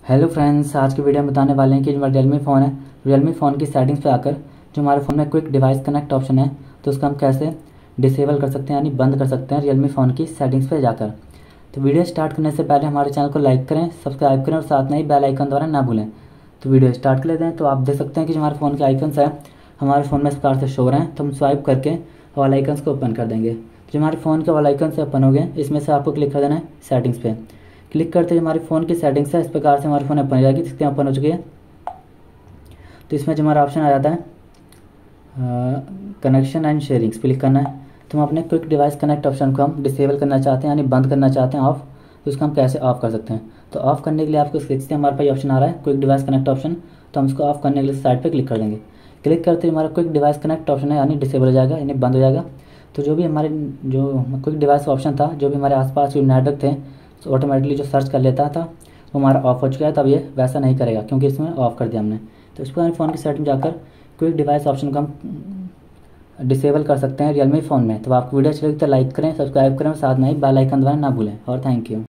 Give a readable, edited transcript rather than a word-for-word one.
Hello friends, आज की video में बताने वाले हैं कि जो हमारा रियलमी फ़ोन है, रियलमी फ़ोन की सेटिंग्स पे आकर जो हमारे फ़ोन में क्विक डिवाइस कनेक्ट ऑप्शन है तो उसका हम कैसे डिसेबल कर सकते हैं यानी बंद कर सकते हैं रियलमी फ़ोन की सेटिंग्स पे जाकर। तो वीडियो स्टार्ट करने से पहले हमारे चैनल को लाइक करें, सब्सक्राइब करें और साथ में ही बेल आइकन द्वारा ना भूलें। तो वीडियो स्टार्ट कर लेते हैं। तो आप देख सकते हैं कि जो हमारे फ़ोन के आइकन्स है हमारे फ़ोन में इस प्रकार से शो हो रहे हैं। तो हम स्वाइप करके ऑल आइकन्स को ओपन कर देंगे। जो हमारे फ़ोन के ऑल आइकन से ओपन हो गए, इसमें से आपको क्लिक कर देना है सेटिंग्स पे। क्लिक करते ही हमारे फ़ोन की सेटिंग्स है इस प्रकार से हमारे फ़ोन ओपन हो जाएगी। जिसके ओपन हो चुकी है तो इसमें जो हमारा ऑप्शन आ जाता है कनेक्शन एंड शेयरिंग्स क्लिक करना है। तो हम अपने क्विक डिवाइस कनेक्ट ऑप्शन को हम डिसेबल करना चाहते हैं यानी बंद करना चाहते हैं ऑफ। तो इसको हम कैसे ऑफ कर सकते हैं? तो ऑफ़ करने के लिए आपको देखते हैं हमारे पास ऑप्शन आ रहा है क्विक डिवाइस कनेक्ट ऑप्शन। तो हम इसको ऑफ करने के लिए साइड पर क्लिक कर देंगे। क्लिक करते ही हमारा क्विक डिवाइस कनेक्ट ऑप्शन है यानी डिसेबल हो जाएगा यानी बंद हो जाएगा। तो जो भी हमारे जो क्विक डिवाइस ऑप्शन था, जो भी हमारे आसपास जो नेटवर्क थे तो ऑटोमेटिकली जो सर्च कर लेता था वो हमारा ऑफ हो चुका है। तब ये वैसा नहीं करेगा क्योंकि इसमें ऑफ कर दिया हमने। तो इस पर फ़ोन की सेटिंग जाकर क्विक डिवाइस ऑप्शन को हम डिसेबल कर सकते हैं रियलमी फ़ोन में। तो आपको वीडियो अच्छी लगी तो लाइक करें, सब्सक्राइब करें और साथ में ही बेल आइकन दबाना ना भूलें। और थैंक यू।